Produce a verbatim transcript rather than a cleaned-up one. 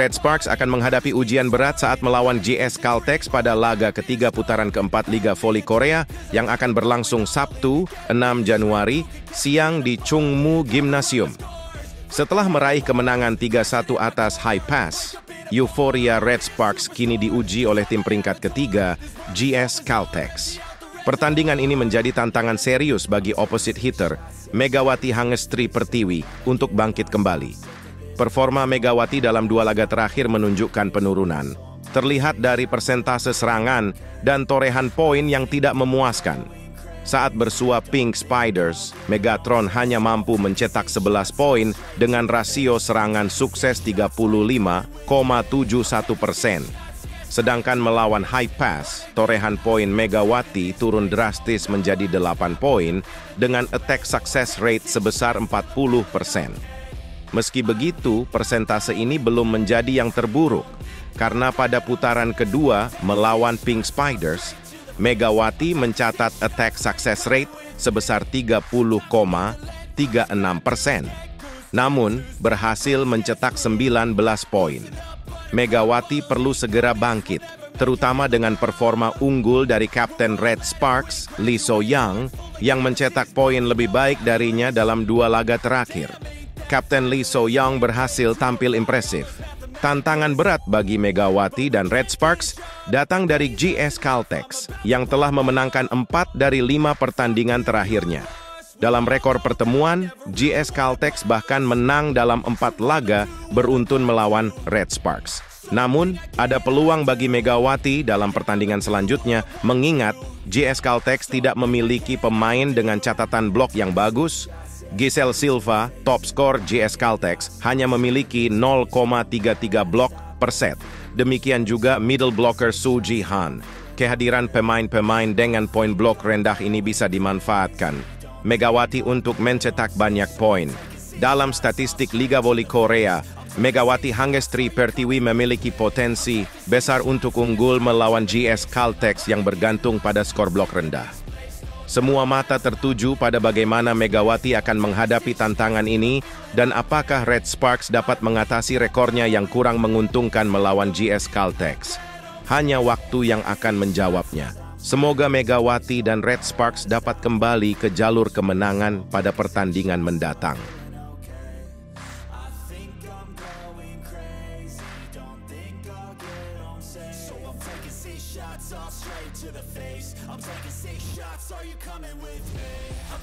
Red Sparks akan menghadapi ujian berat saat melawan G S Caltex pada laga ketiga putaran keempat Liga Voli Korea yang akan berlangsung Sabtu, enam Januari, siang di Chungmu Gymnasium. Setelah meraih kemenangan tiga satu atas High Pass, euforia Red Sparks kini diuji oleh tim peringkat ketiga, G S Caltex. Pertandingan ini menjadi tantangan serius bagi opposite hitter, Megawati Hangestri Pertiwi, untuk bangkit kembali. Performa Megawati dalam dua laga terakhir menunjukkan penurunan. Terlihat dari persentase serangan dan torehan poin yang tidak memuaskan. Saat bersua Pink Spiders, Megatron hanya mampu mencetak sebelas poin dengan rasio serangan sukses tiga puluh lima koma tujuh satu persen. Sedangkan melawan High Pass, torehan poin Megawati turun drastis menjadi delapan poin dengan attack success rate sebesar empat puluh persen. Meski begitu, persentase ini belum menjadi yang terburuk, karena pada putaran kedua melawan Pink Spiders, Megawati mencatat attack success rate sebesar tiga puluh koma tiga enam persen, namun berhasil mencetak sembilan belas poin. Megawati perlu segera bangkit, terutama dengan performa unggul dari Kapten Red Sparks, Lee So-young, yang mencetak poin lebih baik darinya dalam dua laga terakhir. Kapten Lee So-young berhasil tampil impresif. Tantangan berat bagi Megawati dan Red Sparks datang dari G S Caltex yang telah memenangkan empat dari lima pertandingan terakhirnya. Dalam rekor pertemuan, G S Caltex bahkan menang dalam empat laga beruntun melawan Red Sparks. Namun, ada peluang bagi Megawati dalam pertandingan selanjutnya mengingat G S Caltex tidak memiliki pemain dengan catatan blok yang bagus. Giselle Silva, top skor G S Caltex, hanya memiliki nol koma tiga tiga blok per set. Demikian juga middle blocker Su Ji-han. Kehadiran pemain-pemain dengan poin blok rendah ini bisa dimanfaatkan Megawati untuk mencetak banyak poin. Dalam statistik Liga Voli Korea, Megawati Hangestri Pertiwi memiliki potensi besar untuk unggul melawan G S Caltex yang bergantung pada skor blok rendah. Semua mata tertuju pada bagaimana Megawati akan menghadapi tantangan ini dan apakah Red Sparks dapat mengatasi rekornya yang kurang menguntungkan melawan G S Caltex. Hanya waktu yang akan menjawabnya. Semoga Megawati dan Red Sparks dapat kembali ke jalur kemenangan pada pertandingan mendatang. Shots all straight to the face. I'm taking six shots, are you coming with me? I'm